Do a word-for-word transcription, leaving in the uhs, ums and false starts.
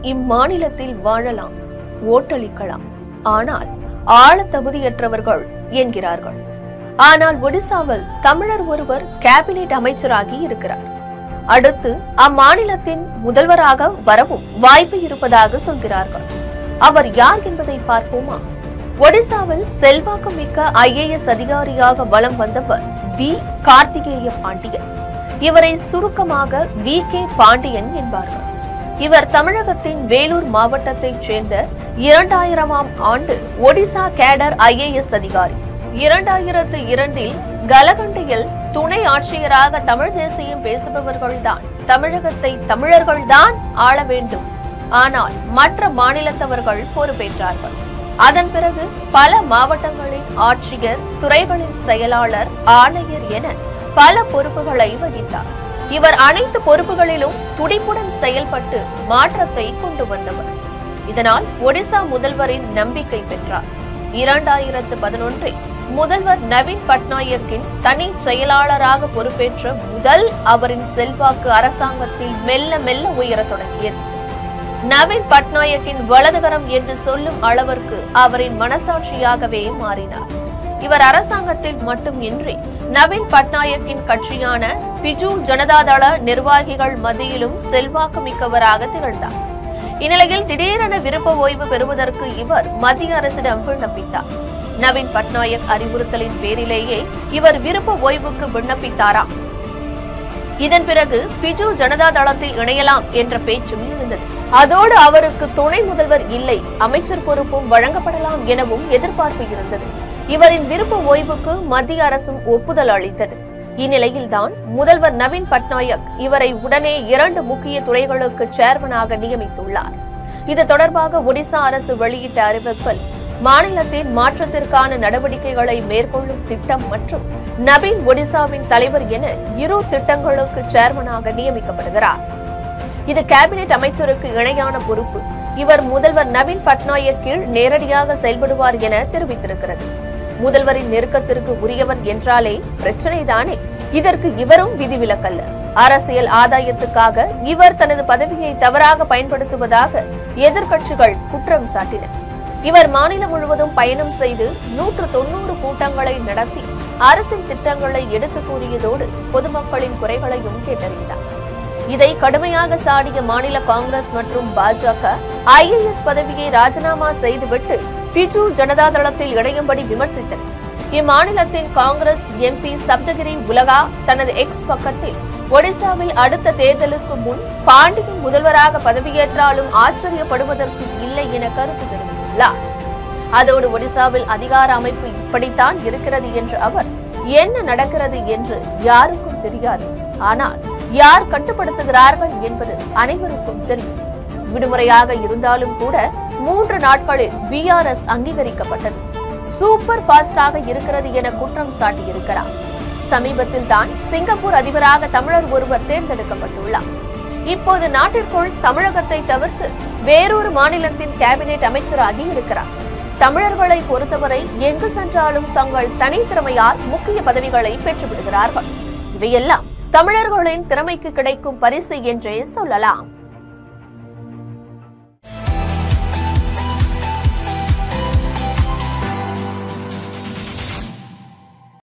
இம்மாநிலத்தில் வாழலாம், ஓட்டளிக்கலாம், ஆனால் ஆள தகுதியற்றவர்கள் என்கிறார்கள். ஆனால் ஒடிசாவில் தமிழர் ஒருவர் கேபினெட் அமைச்சராகி இருக்கிறார். அடுத்து அம்மாநிலத்தின் முதல்வராக வரவும் வாய்ப்பு இருப்பதாக சொல்கிறார்கள். அவர் யார் என்பதை பார்ப்போமா? ஒடிசாவில் செல்வாக்கு மிக்க ஐ ஏ எஸ் அதிகாரியாக வலம் வந்தவர் வி பாண்டியன். இவரை சுருக்கமாக வி கே பாண்டியன் என்பார்கள். இவர் தமிழகத்தின் வேலூர் மாவட்டத்தைச் சேர்ந்த இரண்டாயிரமாம் ஆண்டு ஒடிசா கேடர் ஐ ஏ எஸ் அதிகாரி. இரண்டாயிரத்து இரண்டில் கலகண்டையில் துணை ஆட்சியராக தமிழ் தேசியம் பேசுபவர்கள்தான் தமிழகத்தை தமிழர்கள்தான் ஆள வேண்டும், ஆனால் மற்ற மாநிலத்தவர்கள் பொறுப்பேற்றார்கள். அதன் பிறகு பல மாவட்டங்களின் ஆட்சியர், துறைகளின் செயலாளர், ஆணையர் என பல பொறுப்புகளை வகித்தார். இவர் அனைத்து பொறுப்புகளிலும் துடிப்புடன் செயல்பட்டு மாற்றத்தை கொண்டு வந்தவர். இதனால் ஒடிசா முதல்வரின் நம்பிக்கை பெற்றார். இரண்டாயிரத்து பதினொன்றில் முதல்வர் நவீன் பட்நாயக்கின் தனி செயலாளராக பொறுப்பேற்ற முதல் அவரின் செல்வாக்கு அரசாங்கத்தில் மெல்ல மெல்ல உயரத் தொடங்கியது. நவீன் பட்நாயக்கின் வலதுகரம் என்று சொல்லும் அளவிற்கு அவரின் மனசாட்சியாகவே மாறினார். இவர் அரசாங்கத்தில் மட்டுமின்றி நவீன் பட்நாயக்கின் கட்சியான பிஜு ஜனதாதள நிர்வாகிகள் மத்தியிலும் செல்வாக்கு மிக்கவராக திகழ்ந்தார். இந்நிலையில் திடீரென விருப்ப ஓய்வு பெறுவதற்கு இவர் மத்திய அரசிடம் விண்ணப்பித்தார். நவீன் பட்நாயக் அறிவுறுத்தலின் பேரிலேயே இவர் விருப்ப ஓய்வுக்கு விண்ணப்பித்தாரா? இதன் பிறகு பிஜு ஜனதா தளத்தில் இணையலாம் என்ற பேச்சும் எழுந்தது. அதோடு அவருக்கு துணை முதல்வர் இல்லை, அமைச்சர் பொறுப்பும் வழங்கப்படலாம் எனவும் எதிர்பார்ப்பு இருந்தது. இவரின் விருப்ப ஓய்வுக்கு மத்திய அரசும் ஒப்புதல் அளித்தது. இந்நிலையில்தான் முதல்வர் நவீன் பட்நாயக் இவரை உடனே இரண்டு முக்கிய துறைகளுக்கு சேர்மனாக நியமித்துள்ளார். இது தொடர்பாக ஒடிசா அரசு வெளியிட்ட அறிவிப்பில் மாநிலத்தின் மாற்றத்திற்கான நடவடிக்கைகளை மேற்கொள்ளும் திட்டம் மற்றும் நவீன் ஒடிசாவின் தலைவர் என இரு திட்டங்களுக்கு சேர்மனாக நியமிக்கப்படுகிறார். இது கேபினெட் அமைச்சருக்கு இணையான பொறுப்பு. இவர் முதல்வர் நவீன் பட்நாயக் கீழ் நேரடியாக செயல்படுவார் என தெரிவித்திருக்கிறது. முதல்வரின் நெருக்கத்திற்கு உரியவர் என்றாலே பிரச்சனைதானே. இதற்கு இவரும் விதிவிலக்கல்ல. அரசியல் ஆதாயத்துக்காக இவர் தனது பதவியை தவறாக பயன்படுத்துவதாக எதிர்க்கட்சிகள் குற்றம் சாட்டின. இவர் மாநிலம் முழுவதும் பயணம் செய்து நூற்று தொன்னூறு கூட்டங்களை நடத்தி அரசின் திட்டங்களை எடுத்து கூறியதோடு பொதுமக்களின் குறைகளையும் கேட்டறிந்தார். இதை கடுமையாக சாடிய மாநில காங்கிரஸ் மற்றும் பாஜக ஐ ஏ எஸ் பதவியை ராஜினாமா செய்துவிட்டு பிஜு ஜனதா தளத்தில் இணையும்படி விமர்சித்தனர். இம்மாநிலத்தின் காங்கிரஸ் எம் பி சப்தகிரி உலகா தனது எக்ஸ் பக்கத்தில் ஒடிசாவில் அடுத்த தேர்தலுக்கு முன் பாண்டியன் முதல்வராக பதவியேற்றாலும் ஆச்சரியப்படுவதற்கு இல்லை என கருத்து தெரிவித்துள்ளார். அதோடு ஒடிசாவில் அதிகார அமைப்பு இப்படித்தான் இருக்கிறது என்ற அவர், என்ன நடக்கிறது என்று யாருக்கும் தெரியாது, ஆனால் யார் கட்டுப்படுத்துகிறார்கள் என்பது அனைவருக்கும் தெரியும். விடுமுறையாக இருந்தாலும் கூட மூன்று நாட்களில் வி ஆர் எஸ் அங்கீகரிக்கப்பட்டது. சூப்பர் பாஸ்டாக இருக்கிறது என குற்றம் சாட்டியிருக்கிறார். சமீபத்தில் தான் சிங்கப்பூர் அதிபராக தமிழர் ஒருவர் தேர்ந்தெடுக்கப்பட்டுள்ளார். இப்போது நாட்டிற்குள் தமிழகத்தை தவிர்த்து வேறொரு மாநிலத்தின் கேபினெட் அமைச்சராகி இருக்கிறார். தமிழர்களை பொறுத்தவரை எங்கு சென்றாலும் தங்கள் தனித்திறமையால் முக்கிய பதவிகளை பெற்றுவிடுகிறார்கள். இவையெல்லாம் தமிழர்களின் திறமைக்கு கிடைக்கும் பரிசு என்றே சொல்லலாம்.